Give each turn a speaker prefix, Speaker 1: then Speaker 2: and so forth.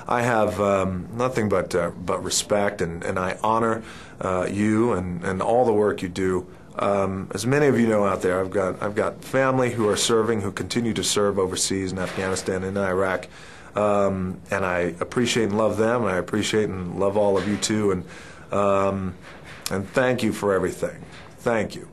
Speaker 1: I have nothing but respect, and I honor you and all the work you do. As many of you know out there, I've got family who are serving, who continue to serve overseas in Afghanistan and in Iraq, and I appreciate and love them, and I appreciate and love all of you too, and thank you for everything. Thank you.